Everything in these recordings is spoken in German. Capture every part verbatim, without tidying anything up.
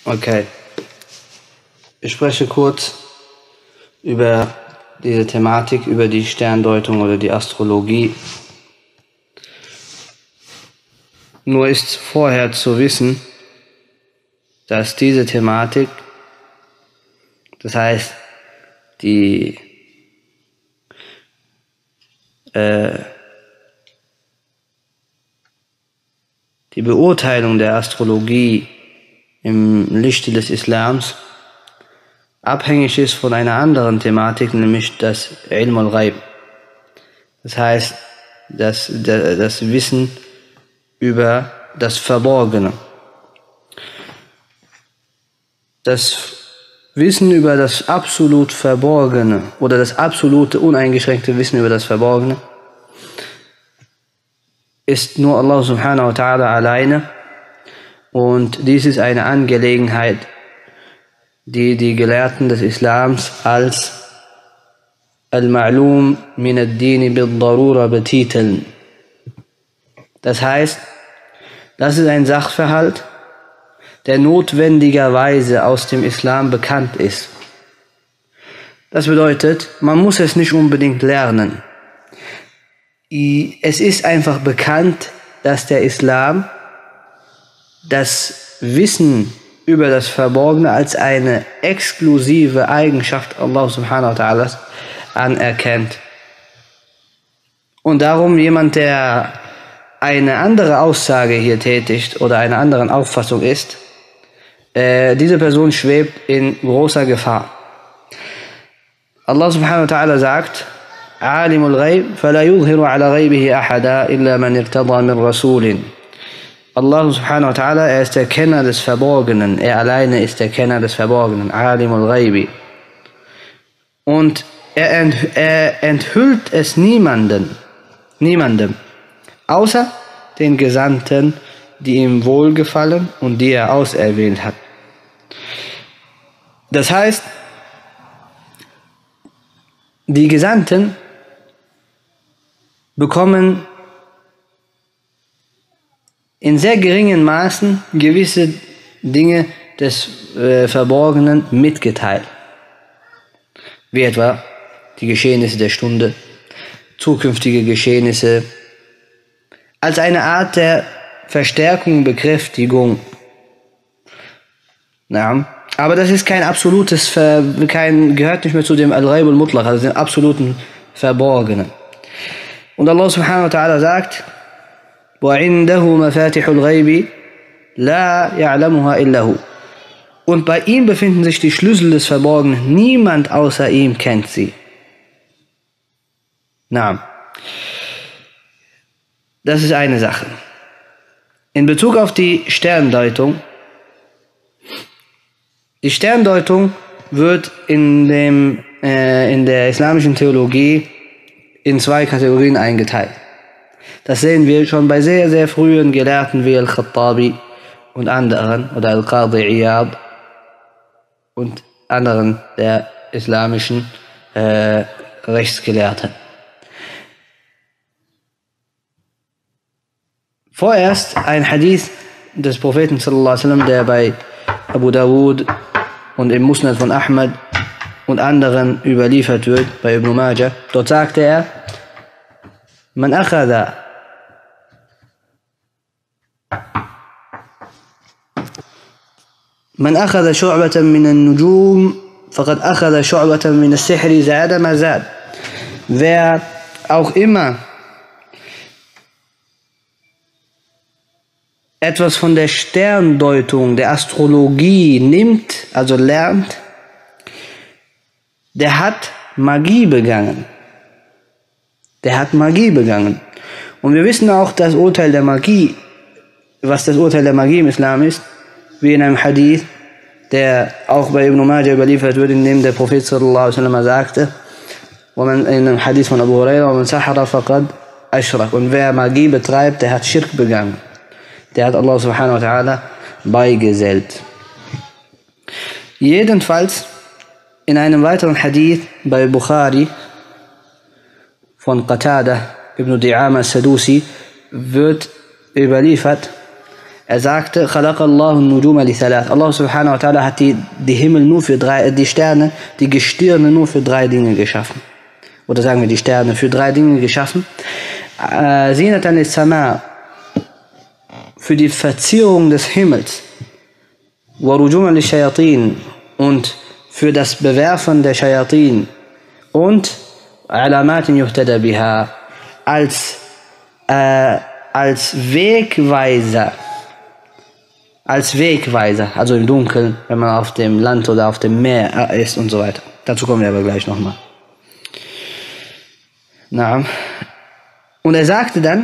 Okay. Ich spreche kurz über diese Thematik, über die Sterndeutung oder die Astrologie. Nur ist vorher zu wissen, dass diese Thematik, das heißt, die äh, die Beurteilung der Astrologie im Lichte des Islams abhängig ist von einer anderen Thematik, nämlich das Ilm al-Ghaib. Das heißt, das, das Wissen über das Verborgene. Das Wissen über das absolut Verborgene oder das absolute uneingeschränkte Wissen über das Verborgene ist nur Allah subhanahu wa ta'ala alleine, und dies ist eine Angelegenheit, die die Gelehrten des Islams als Al-Ma'lum min ad-Dini bil-Darura betiteln. Das heißt, das ist ein Sachverhalt, der notwendigerweise aus dem Islam bekannt ist. Das bedeutet, man muss es nicht unbedingt lernen. Es ist einfach bekannt, dass der Islam das Wissen über das Verborgene als eine exklusive Eigenschaft Allah subhanahu wa ta'ala anerkennt. Und darum jemand, der eine andere Aussage hier tätigt oder einer anderen Auffassung ist, äh, diese Person schwebt in großer Gefahr. Allah subhanahu wa ta'ala sagt: Alimul Ghaib, fala yudhiru ala ghaibihi ahada illa man irtada min Rasulin. Allah subhanahu wa ta'ala, er ist der Kenner des Verborgenen, er alleine ist der Kenner des Verborgenen, Alimul Ghaibi. Und er, ent, er enthüllt es niemanden, niemandem, außer den Gesandten, die ihm wohlgefallen und die er auserwählt hat. Das heißt, die Gesandten bekommen in sehr geringen Maßen gewisse Dinge des äh, Verborgenen mitgeteilt. Wie etwa die Geschehnisse der Stunde, zukünftige Geschehnisse, als eine Art der Verstärkung, Bekräftigung. Na, aber das ist kein absolutes, Ver kein, gehört nicht mehr zu dem Al-Ghaib al-Mutlaq, also dem absoluten Verborgenen. Und Allah subhanahu wa ta'ala sagt: وَعِنْدَهُ مَفَاتِحُ الْغَيْبِ لَا يَعْلَمُهَا إِلَّا هُ. Und bei ihm befinden sich die Schlüssel des Verborgenen. Niemand außer ihm kennt sie. Na, das ist eine Sache. In Bezug auf die Sterndeutung. Die Sterndeutung wird in, dem, äh, in der islamischen Theologie in zwei Kategorien eingeteilt. Das sehen wir schon bei sehr, sehr frühen Gelehrten wie Al-Khattabi und anderen, oder Al-Qadi Iyad und anderen der islamischen äh, Rechtsgelehrten. Vorerst ein Hadith des Propheten sallallahu alaihi wasallam, der bei Abu Dawud und im Musnad von Ahmad und anderen überliefert wird, bei Ibn Majah. Dort sagte er: Man akhadha Man akhadha shu'batan min an-nujum faqad akhadha shu'batan min as-sihri zada ma zad. Wer auch immer etwas von der Sterndeutung, der Astrologie nimmt, also lernt, der hat Magie begangen. Der hat Magie begangen. Und wir wissen auch das Urteil der Magie, was das Urteil der Magie im Islam ist, wie in einem Hadith, der auch bei Ibn Majah überliefert wird, in dem der Prophet sallallahu alaihi wasallam sagte, in einem Hadith von Abu Huraira: وَمَنْ سَحَرَ فَقَدْ أَشْرَكَ. Und wer Magie betreibt, der hat Schirk begangen. Der hat Allah subhanahu wa ta'ala beigesellt. Jedenfalls in einem weiteren Hadith bei Bukhari von Qatada ibn Di'ama Sadusi wird überliefert, Er sagte, Allah subhanahu wa ta'ala hat die, die Himmel nur für drei, die Sterne, die Gestirne nur für drei Dinge geschaffen. Oder sagen wir die Sterne für drei Dinge geschaffen. Zinatan lis-Sama, für die Verzierung des Himmels. Wa rujuman lish-Shayatin, und für das Bewerfen der Shayatin. Und Alamatin yuhtada biha, als, äh, als Wegweiser. Als Wegweiser, also im Dunkeln, wenn man auf dem Land oder auf dem Meer ist und so weiter. Dazu kommen wir aber gleich nochmal. Na. Und er sagte dann,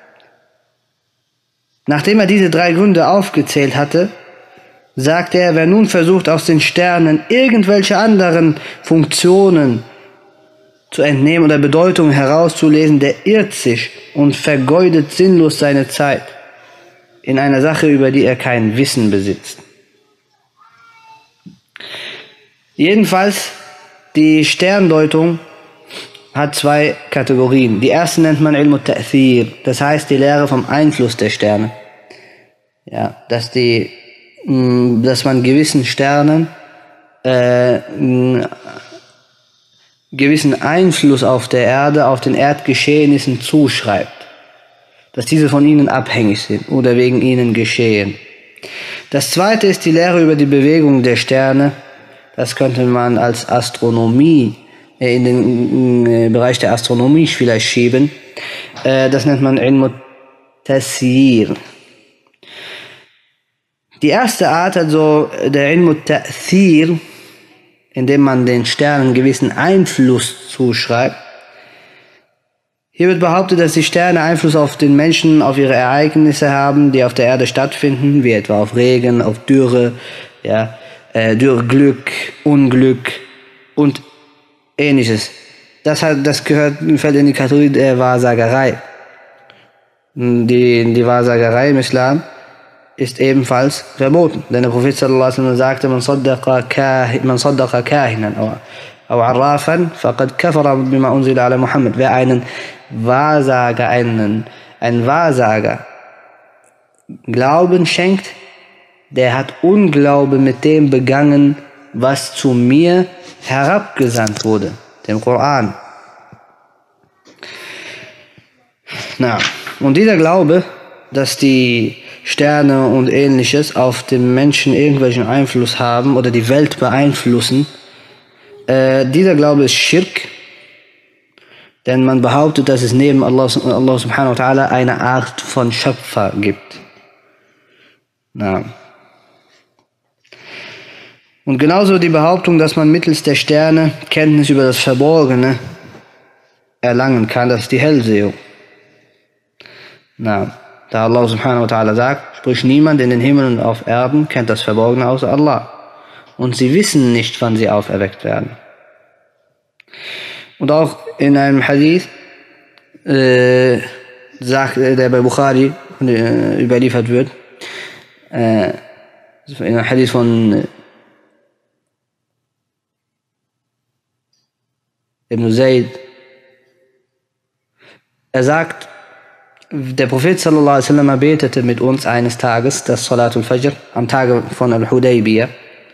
nachdem er diese drei Gründe aufgezählt hatte, sagte er, wer nun versucht, aus den Sternen irgendwelche anderen Funktionen zu entnehmen oder Bedeutungen herauszulesen, der irrt sich und vergeudet sinnlos seine Zeit in einer Sache, über die er kein Wissen besitzt. Jedenfalls, die Sterndeutung hat zwei Kategorien. Die erste nennt man Ilm al-Ta'thir, das heißt die Lehre vom Einfluss der Sterne. Ja, dass die, dass man gewissen Sternen äh, gewissen Einfluss auf der Erde, auf den Erdgeschehnissen zuschreibt. Dass diese von ihnen abhängig sind oder wegen ihnen geschehen. Das zweite ist die Lehre über die Bewegung der Sterne. Das könnte man als Astronomie, äh, in den äh, Bereich der Astronomie vielleicht schieben. Äh, das nennt man Ilm al-Tasyir. Die erste Art, also der Ilm al-Ta'thir, indem man den Sternen gewissen Einfluss zuschreibt. Hier wird behauptet, dass die Sterne Einfluss auf den Menschen, auf ihre Ereignisse haben, die auf der Erde stattfinden, wie etwa auf Regen, auf Dürre, ja, äh, Dürre, Glück, Unglück und ähnliches. Das, hat, das gehört, fällt in die Kategorie der Wahrsagerei. Die, die Wahrsagerei im Islam ist ebenfalls verboten. Denn der Prophet sallallahu alaihi wasallam sagte, man saddaqa kahin, man saddaqa kahinan, أو عرافا فقد كفر بما أنزل على محمد. Wer einen Wahrsager, einen, einen Wahrsager Glauben schenkt, der hat Unglaube mit dem begangen, was zu mir herabgesandt wurde, dem Koran. Na, und dieser Glaube, dass die Sterne und ähnliches auf den Menschen irgendwelchen Einfluss haben oder die Welt beeinflussen, Äh, dieser Glaube ist Schirk, denn man behauptet, dass es neben Allah, Allah subhanahu wa ta'ala eine Art von Schöpfer gibt. Na. Und genauso die Behauptung, dass man mittels der Sterne Kenntnis über das Verborgene erlangen kann, das ist die Hellsehung. Na, da Allah subhanahu wa ta'ala sagt, sprich, niemand in den Himmeln und auf Erden kennt das Verborgene außer Allah. Und sie wissen nicht, wann sie auferweckt werden. Und auch in einem Hadith, äh, sagt, der bei Bukhari äh, überliefert wird, äh, in einem Hadith von äh, Ibn Zayd, er sagt, der Prophet sallallahu alaihi wasallam betete mit uns eines Tages das Salatul Fajr am Tage von Al-Hudaybiyah,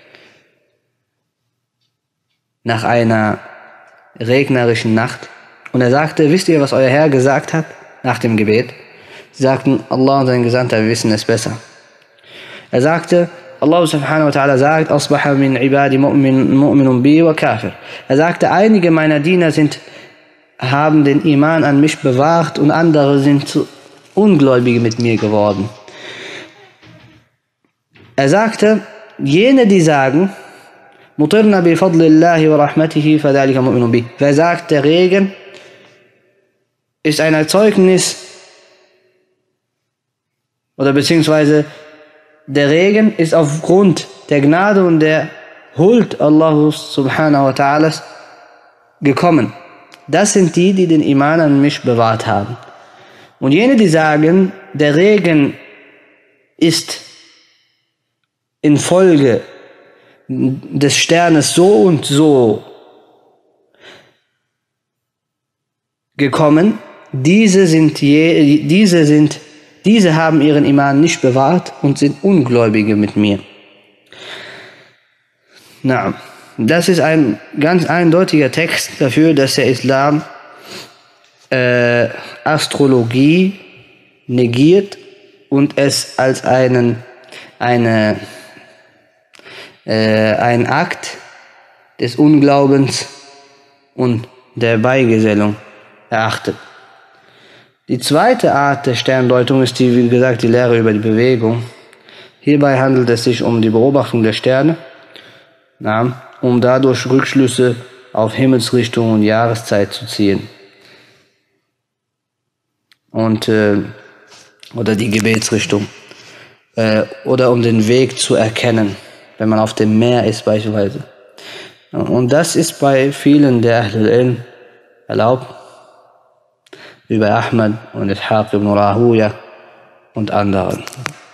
nach einer regnerischen Nacht. Und er sagte, wisst ihr, was euer Herr gesagt hat nach dem Gebet? Sie sagten, Allah und sein Gesandter wissen es besser. Er sagte, Allah subhanahu wa ta'ala sagt, Asbaha min ibadi mu'minun bi wa kafir. Er sagte, einige meiner Diener sind, haben den Iman an mich bewahrt und andere sind zu Ungläubige mit mir geworden. Er sagte, jene, die sagen, Mutirna bi fadlillahi wa rahmatihi fadhalika mu'minun bi. Wer sagt, der Regen ist ein Erzeugnis oder beziehungsweise der Regen ist aufgrund der Gnade und der Huld Allahus subhanahu wa ta'ala gekommen. Das sind die, die den Iman an mich bewahrt haben. Und jene, die sagen, der Regen ist infolge des Sternes so und so gekommen, diese sind, je, diese sind Diese haben ihren Iman nicht bewahrt und sind Ungläubige mit mir. Na, das ist ein ganz eindeutiger Text dafür, dass der Islam äh, Astrologie negiert und es als einen, eine, äh, ein Akt des Unglaubens und der Beigesellung erachtet. Die zweite Art der Sterndeutung ist die, wie gesagt, die Lehre über die Bewegung. Hierbei handelt es sich um die Beobachtung der Sterne, na, um dadurch Rückschlüsse auf Himmelsrichtung und Jahreszeit zu ziehen. Und, äh, oder die Gebetsrichtung. Äh, oder um den Weg zu erkennen, wenn man auf dem Meer ist beispielsweise. Und das ist bei vielen der Ahlul Ilm erlaubt, wie bei Ahmad und Ishaq ibn Rahuya und anderen.